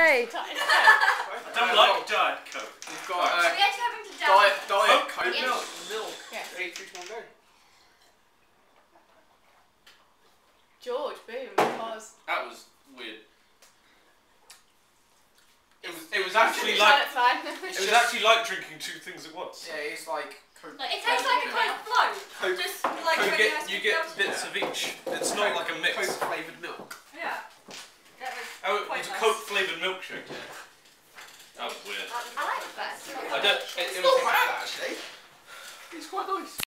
Hey. I don't like Diet Coke. We've got Are we actually having to down? Diet Coke. Yes. Yes. 3, 2, 1, go. George, boom, pause. That was weird. It was actually like drinking two things at once. Yeah, it's like Coke. It tastes like a Coke float. Just like You get bits of each. It's not like a mix. Coke flavoured milk. Yeah. That was Oh, it quite was a nice. Coke flavoured milkshake. That was weird. I like that. I don't. It It's was not bad actually. It's quite nice.